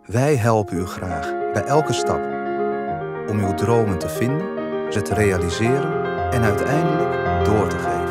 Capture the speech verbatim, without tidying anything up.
Wij helpen u graag bij elke stap om uw dromen te vinden, ze te realiseren en uiteindelijk door te geven.